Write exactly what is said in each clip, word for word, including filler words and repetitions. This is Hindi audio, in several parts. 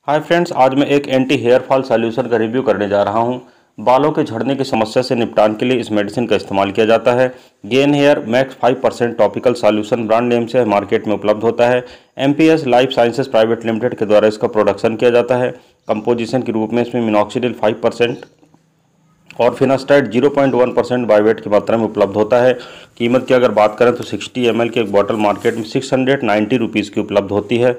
हाय फ्रेंड्स, आज मैं एक एंटी हेयर फॉल सॉल्यूशन का रिव्यू करने जा रहा हूं। बालों के झड़ने की समस्या से निपटान के लिए इस मेडिसिन का इस्तेमाल किया जाता है। Gain hair max five percent topical solution brand name से मार्केट में उपलब्ध होता है। MPS life sciences private limited के द्वारा इसका प्रोडक्शन किया जाता है। कंपोजिशन के रूप में इसमें मिनॉक्सिडिल फाइव परसेंट और finasteride zero point one percent बायोवेट की मात्रा में उपलब्ध होता है। कीमत की अगर बात करें तो सिक्सटी एम एल की एक बॉटल मार्केट में सिक्स हंड्रेड नाइन्टी रुपीज़ की उपलब्ध होती है।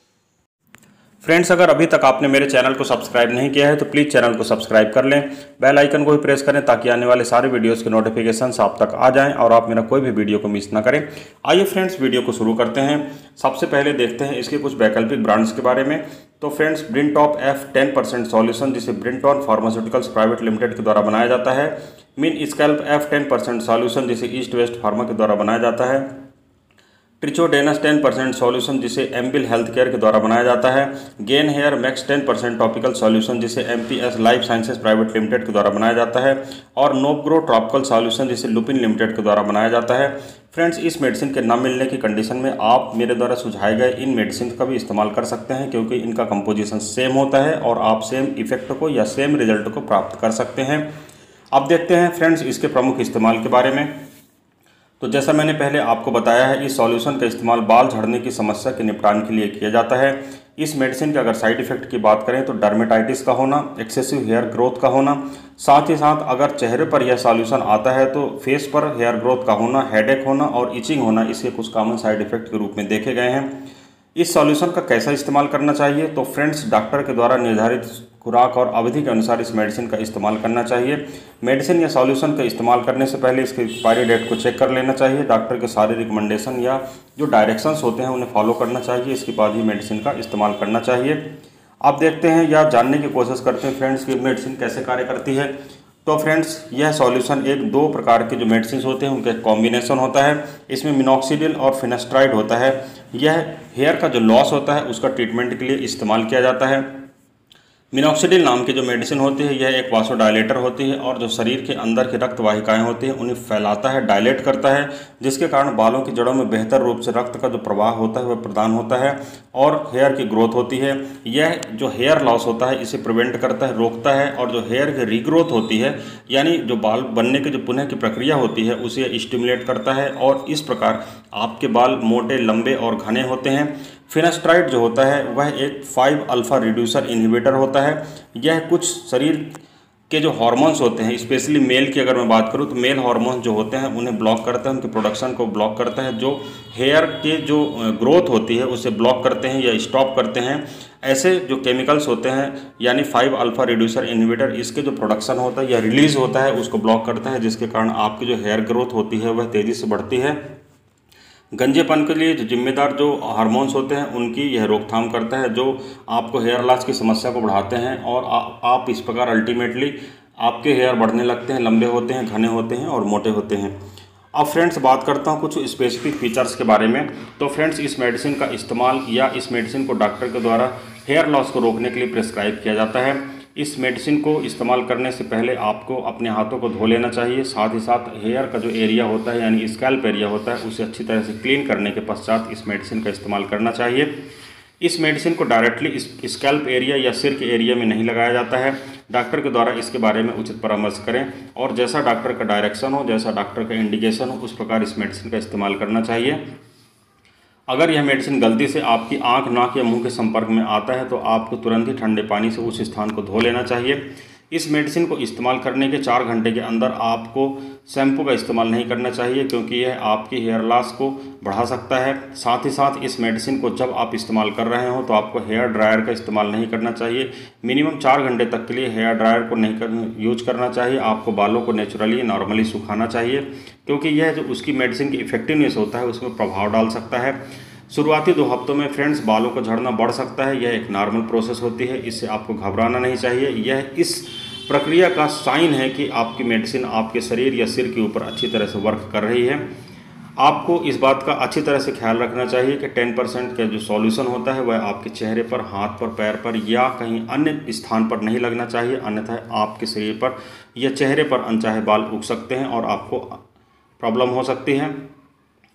फ्रेंड्स, अगर अभी तक आपने मेरे चैनल को सब्सक्राइब नहीं किया है तो प्लीज़ चैनल को सब्सक्राइब कर लें, बेल आइकन को भी प्रेस करें ताकि आने वाले सारे वीडियोस के नोटिफिकेशंस आप तक आ जाएं और आप मेरा कोई भी वीडियो को मिस ना करें। आइए फ्रेंड्स, वीडियो को शुरू करते हैं। सबसे पहले देखते हैं इसके कुछ वैकल्पिक ब्रांड्स के बारे में। तो friends, Brintop F ten percent solution, जिसे ब्रिंटॉन फार्मास्यूटिकल्स प्राइवेट लिमिटेड के द्वारा बनाया जाता है। Min scalp F ten percent solution, जिसे ईस्ट वेस्ट फार्मा के द्वारा बनाया जाता है। ट्रिचोडेनस टेन परसेंट सॉल्यूशन, जिसे एम्बिल हेल्थ केयर के द्वारा बनाया जाता है। Gain hair max ten percent topical solution, जिसे MPS life sciences private limited के द्वारा बनाया जाता है। और नोवग्रो ट्रॉपिकल सॉल्यूशन, जिसे लुपिन लिमिटेड के द्वारा बनाया जाता है। फ्रेंड्स, इस मेडिसिन के न मिलने की कंडीशन में आप मेरे द्वारा सुझाए गए इन मेडिसिन का भी इस्तेमाल कर सकते हैं, क्योंकि इनका कंपोजिशन सेम होता है और आप सेम इफेक्ट को या सेम रिजल्ट को प्राप्त कर सकते हैं। अब देखते हैं फ्रेंड्स इसके प्रमुख इस्तेमाल के बारे में। तो जैसा मैंने पहले आपको बताया है, इस सॉल्यूशन का इस्तेमाल बाल झड़ने की समस्या के निपटान के लिए किया जाता है। इस मेडिसिन के अगर साइड इफेक्ट की बात करें तो डर्मेटाइटिस का होना, एक्सेसिव हेयर ग्रोथ का होना, साथ ही साथ अगर चेहरे पर यह सॉल्यूशन आता है तो फेस पर हेयर ग्रोथ का होना, हेडेक होना और इचिंग होना, इसके कुछ कॉमन साइड इफेक्ट के रूप में देखे गए हैं। इस सॉल्यूशन का कैसा इस्तेमाल करना चाहिए? तो फ्रेंड्स, डॉक्टर के द्वारा निर्धारित खुराक और अवधि के अनुसार इस मेडिसिन का इस्तेमाल करना चाहिए। मेडिसिन या सॉल्यूशन का इस्तेमाल करने से पहले इसके एक्सपायरी डेट को चेक कर लेना चाहिए। डॉक्टर के सारे रिकमेंडेशन या जो डायरेक्शंस होते हैं उन्हें फॉलो करना चाहिए। इसके बाद ही मेडिसिन का इस्तेमाल करना चाहिए। अब देखते हैं या जानने की कोशिश करते हैं फ्रेंड्स कि मेडिसिन कैसे कार्य करती है। तो फ्रेंड्स, यह सॉल्यूशन एक दो प्रकार के जो मेडिसिन होते हैं उनका एक कॉम्बिनेशन होता है। इसमें मिनॉक्सिडिल और फिनास्ट्राइड होता है। यह हेयर का जो लॉस होता है उसका ट्रीटमेंट के लिए इस्तेमाल किया जाता है। मिनॉक्सिडिल नाम की जो मेडिसिन होती है यह एक वासोडायलेटर होती है और जो शरीर के अंदर की रक्त वाहिकाएँ होती हैं उन्हें फैलाता है, डायलेट करता है, जिसके कारण बालों की जड़ों में बेहतर रूप से रक्त का जो प्रवाह होता है वह प्रदान होता है और हेयर की ग्रोथ होती है। यह जो हेयर लॉस होता है इसे प्रिवेंट करता है, रोकता है, और जो हेयर की रीग्रोथ होती है यानी जो बाल बनने की जो पुनः की प्रक्रिया होती है उसे स्टिमुलेट करता है और इस प्रकार आपके बाल मोटे, लंबे और घने होते हैं। फिनास्ट्राइड जो होता है वह एक फाइव अल्फा रिड्यूसर इनहिबिटर होता है। यह कुछ शरीर के जो हार्मोन्स होते हैं, स्पेशली मेल की अगर मैं बात करूं तो मेल हार्मोन्स जो होते हैं उन्हें ब्लॉक करता है, उनके प्रोडक्शन को ब्लॉक करता है। जो हेयर के जो ग्रोथ होती है उसे ब्लॉक करते हैं या स्टॉप करते हैं। ऐसे जो केमिकल्स होते हैं यानी फाइव अल्फा रिड्यूसर इनहिबिटर, इसके जो प्रोडक्शन होता है या रिलीज होता है उसको ब्लॉक करता है, जिसके कारण आपकी जो हेयर ग्रोथ होती है वह तेज़ी से बढ़ती है। गंजेपन के लिए जो जिम्मेदार जो हार्मोन्स होते हैं उनकी यह रोकथाम करता है, जो आपको हेयर लॉस की समस्या को बढ़ाते हैं और आ, आप इस प्रकार अल्टीमेटली आपके हेयर बढ़ने लगते हैं, लंबे होते हैं, घने होते हैं और मोटे होते हैं। अब फ्रेंड्स, बात करता हूँ कुछ स्पेसिफिक फीचर्स के बारे में। तो फ्रेंड्स, इस मेडिसिन का इस्तेमाल या इस मेडिसिन को डॉक्टर के द्वारा हेयर लॉस को रोकने के लिए प्रिस्क्राइब किया जाता है। इस मेडिसिन को इस्तेमाल करने से पहले आपको अपने हाथों को धो लेना चाहिए। साथ ही साथ हेयर का जो एरिया होता है यानी स्कैल्प एरिया होता है उसे अच्छी तरह से क्लीन करने के पश्चात इस मेडिसिन का इस्तेमाल करना चाहिए। इस मेडिसिन को डायरेक्टली इस स्कैल्प एरिया या सिर के एरिया में नहीं लगाया जाता है। डॉक्टर के द्वारा इसके बारे में उचित परामर्श करें और जैसा डॉक्टर का डायरेक्शन हो, जैसा डॉक्टर का इंडिकेशन हो, उस प्रकार इस मेडिसिन का इस्तेमाल करना चाहिए। अगर यह मेडिसिन गलती से आपकी आंख, नाक या मुंह के संपर्क में आता है तो आपको तुरंत ही ठंडे पानी से उस स्थान को धो लेना चाहिए। इस मेडिसिन को इस्तेमाल करने के चार घंटे के अंदर आपको शैम्पू का इस्तेमाल नहीं करना चाहिए, क्योंकि यह आपकी हेयर लॉस को बढ़ा सकता है। साथ ही साथ इस मेडिसिन को जब आप इस्तेमाल कर रहे हो तो आपको हेयर ड्रायर का इस्तेमाल नहीं करना चाहिए। मिनिमम चार घंटे तक के लिए हेयर ड्रायर को नहीं कर, यूज करना चाहिए। आपको बालों को नेचुरली नॉर्मली सुखाना चाहिए, क्योंकि यह जो उसकी मेडिसिन की इफेक्टिवनेस होता है उसमें प्रभाव डाल सकता है। शुरुआती दो हफ्तों में फ्रेंड्स बालों का झड़ना बढ़ सकता है। यह एक नॉर्मल प्रोसेस होती है, इससे आपको घबराना नहीं चाहिए। यह इस प्रक्रिया का साइन है कि आपकी मेडिसिन आपके शरीर या सिर के ऊपर अच्छी तरह से वर्क कर रही है। आपको इस बात का अच्छी तरह से ख्याल रखना चाहिए कि टेन परसेंट का जो सॉल्यूशन होता है वह आपके चेहरे पर, हाथ पर, पैर पर या कहीं अन्य स्थान पर नहीं लगना चाहिए, अन्यथा आपके शरीर पर या चेहरे पर अनचाहे बाल उग सकते हैं और आपको प्रॉब्लम हो सकती है।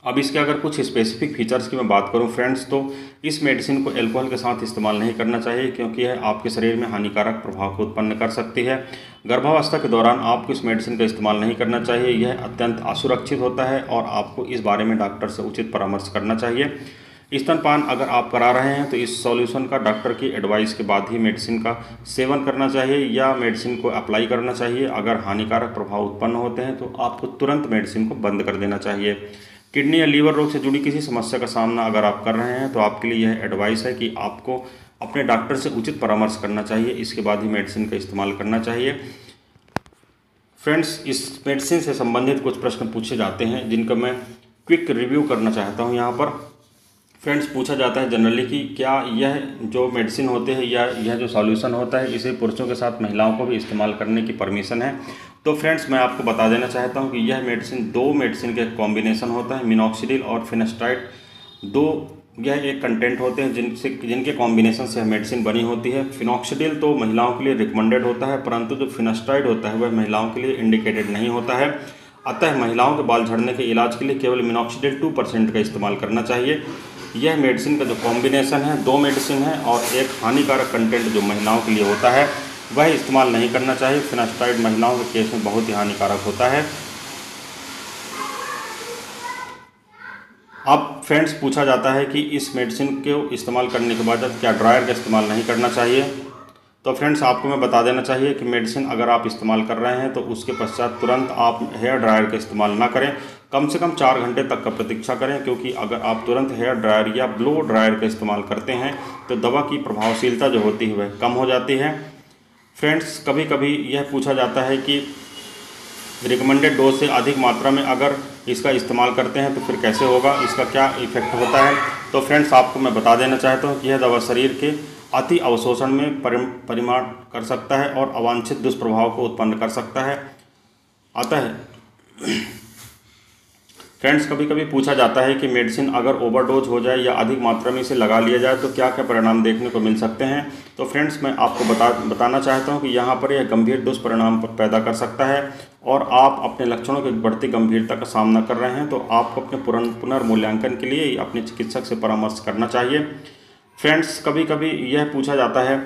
अब इसके अगर कुछ स्पेसिफिक फीचर्स की मैं बात करूं फ्रेंड्स, तो इस मेडिसिन को अल्कोहल के साथ इस्तेमाल नहीं करना चाहिए क्योंकि यह आपके शरीर में हानिकारक प्रभाव को उत्पन्न कर सकती है। गर्भावस्था के दौरान आपको इस मेडिसिन का इस्तेमाल नहीं करना चाहिए, यह अत्यंत असुरक्षित होता है और आपको इस बारे में डॉक्टर से उचित परामर्श करना चाहिए। स्तनपान अगर आप करा रहे हैं तो इस सॉल्यूशन का डॉक्टर की एडवाइस के बाद ही मेडिसिन का सेवन करना चाहिए या मेडिसिन को अप्लाई करना चाहिए। अगर हानिकारक प्रभाव उत्पन्न होते हैं तो आपको तुरंत मेडिसिन को बंद कर देना चाहिए। किडनी या लीवर रोग से जुड़ी किसी समस्या का सामना अगर आप कर रहे हैं तो आपके लिए यह एडवाइस है कि आपको अपने डॉक्टर से उचित परामर्श करना चाहिए, इसके बाद ही मेडिसिन का इस्तेमाल करना चाहिए। फ्रेंड्स, इस मेडिसिन से संबंधित कुछ प्रश्न पूछे जाते हैं जिनका मैं क्विक रिव्यू करना चाहता हूँ यहाँ पर। फ्रेंड्स, पूछा जाता है जनरली कि क्या यह जो मेडिसिन होते हैं या यह जो सॉल्यूशन होता है इसे पुरुषों के साथ महिलाओं को भी इस्तेमाल करने की परमिशन है। तो फ्रेंड्स, मैं आपको बता देना चाहता हूं कि यह मेडिसिन दो मेडिसिन का कॉम्बिनेशन होता है, मिनॉक्सिडिल और फिनेस्टाइड। दो यह एक कंटेंट होते हैं जिनसे जिनके कॉम्बिनेशन से मेडिसिन बनी होती है। फिनॉक्सिडिल तो महिलाओं के लिए रिकमेंडेड होता है, परंतु जो फिनेस्टाइड होता है वह महिलाओं के लिए इंडिकेटेड नहीं होता है। अतः महिलाओं के बाल झड़ने के इलाज के लिए केवल मिनॉक्सिडिल टू परसेंट का इस्तेमाल करना चाहिए। यह मेडिसिन का जो कॉम्बिनेशन है, दो मेडिसिन है और एक हानिकारक कंटेंट जो महिलाओं के लिए होता है वह इस्तेमाल नहीं करना चाहिए। फिनेस्टाइड महिलाओं के केस में बहुत ही हानिकारक होता है। अब फ्रेंड्स, पूछा जाता है कि इस मेडिसिन को इस्तेमाल करने के बाद क्या ड्रायर का इस्तेमाल नहीं करना चाहिए। तो फ्रेंड्स, आपको मैं बता देना चाहिए कि मेडिसिन अगर आप इस्तेमाल कर रहे हैं तो उसके पश्चात तुरंत आप हेयर ड्रायर का इस्तेमाल ना करें, कम से कम चार घंटे तक का प्रतीक्षा करें, क्योंकि अगर आप तुरंत हेयर ड्रायर या ब्लो ड्रायर का इस्तेमाल करते हैं तो दवा की प्रभावशीलता जो होती है वह कम हो जाती है। फ्रेंड्स, कभी कभी यह पूछा जाता है कि रिकमेंडेड डोज से अधिक मात्रा में अगर इसका इस्तेमाल करते हैं तो फिर कैसे होगा, इसका क्या इफेक्ट होता है। तो फ्रेंड्स, आपको मैं बता देना चाहता हूँ कि यह दवा शरीर के अति अवशोषण में परिमाण कर सकता है और अवांछित दुष्प्रभाव को उत्पन्न कर सकता है। अतः फ्रेंड्स, कभी कभी पूछा जाता है कि मेडिसिन अगर ओवरडोज हो जाए या अधिक मात्रा में इसे लगा लिया जाए तो क्या क्या परिणाम देखने को मिल सकते हैं। तो फ्रेंड्स, मैं आपको बता बताना चाहता हूं कि यहाँ पर यह गंभीर दुष्परिणाम पैदा कर सकता है और आप अपने लक्षणों की बढ़ती गंभीरता का सामना कर रहे हैं तो आपको अपने पुनर्मूल्यांकन के लिए अपने चिकित्सक से परामर्श करना चाहिए। फ्रेंड्स, कभी कभी यह पूछा जाता है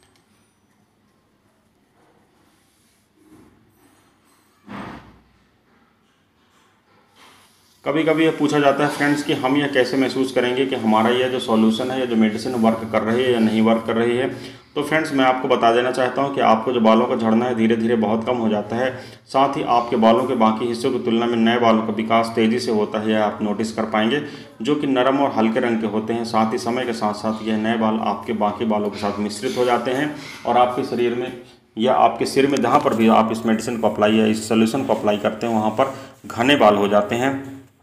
कभी कभी यह पूछा जाता है फ्रेंड्स कि हम यह कैसे महसूस करेंगे कि हमारा यह जो सॉल्यूशन है या जो मेडिसिन वर्क कर रही है या नहीं वर्क कर रही है। तो फ्रेंड्स, मैं आपको बता देना चाहता हूं कि आपको जो बालों का झड़ना है धीरे धीरे बहुत कम हो जाता है। साथ ही आपके बालों के बाकी हिस्सों की तुलना में नए बालों का विकास तेज़ी से होता है, यह आप नोटिस कर पाएंगे, जो कि नरम और हल्के रंग के होते हैं। साथ ही समय के साथ साथ यह नए बाल आपके बाकी बालों के साथ मिश्रित हो जाते हैं और आपके शरीर में या आपके सिर में जहाँ पर भी आप इस मेडिसिन को अप्लाई या इस सोल्यूशन को अप्लाई करते हैं वहाँ पर घने बाल हो जाते हैं।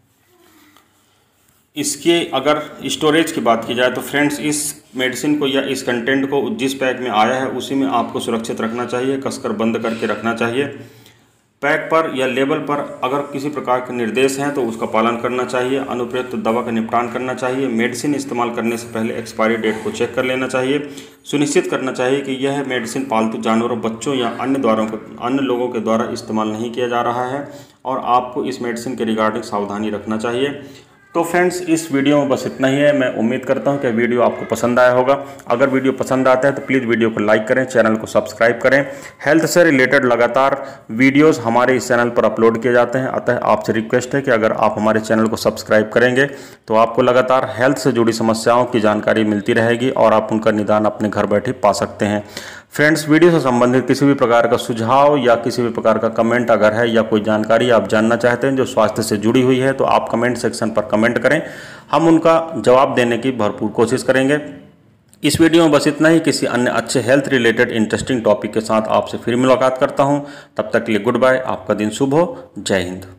इसके अगर स्टोरेज की बात की जाए तो फ्रेंड्स, इस मेडिसिन को या इस कंटेंट को जिस पैक में आया है उसी में आपको सुरक्षित रखना चाहिए, कसकर बंद करके रखना चाहिए। पैक पर या लेबल पर अगर किसी प्रकार के निर्देश हैं तो उसका पालन करना चाहिए। अनुप्रयुक्त दवा का निपटान करना चाहिए। मेडिसिन इस्तेमाल करने से पहले एक्सपायरी डेट को चेक कर लेना चाहिए। सुनिश्चित करना चाहिए कि यह मेडिसिन पालतू जानवरों, बच्चों या अन्य द्वारों को अन्य लोगों के द्वारा इस्तेमाल नहीं किया जा रहा है और आपको इस मेडिसिन के रिगार्डिंग सावधानी रखना चाहिए। तो फ्रेंड्स, इस वीडियो में बस इतना ही है। मैं उम्मीद करता हूं कि वीडियो आपको पसंद आया होगा। अगर वीडियो पसंद आता है तो प्लीज़ वीडियो को लाइक करें, चैनल को सब्सक्राइब करें। हेल्थ से रिलेटेड लगातार वीडियोस हमारे इस चैनल पर अपलोड किए जाते हैं, अतः आपसे रिक्वेस्ट है कि अगर आप हमारे चैनल को सब्सक्राइब करेंगे तो आपको लगातार हेल्थ से जुड़ी समस्याओं की जानकारी मिलती रहेगी और आप उनका निदान अपने घर बैठे पा सकते हैं। फ्रेंड्स, वीडियो से संबंधित किसी भी प्रकार का सुझाव या किसी भी प्रकार का कमेंट अगर है या कोई जानकारी आप जानना चाहते हैं जो स्वास्थ्य से जुड़ी हुई है तो आप कमेंट सेक्शन पर कमेंट करें, हम उनका जवाब देने की भरपूर कोशिश करेंगे। इस वीडियो में बस इतना ही। किसी अन्य अच्छे हेल्थ रिलेटेड इंटरेस्टिंग टॉपिक के साथ आपसे फिर मुलाकात करता हूं। तब तक के लिए गुड बाय। आपका दिन शुभ हो। जय हिंद।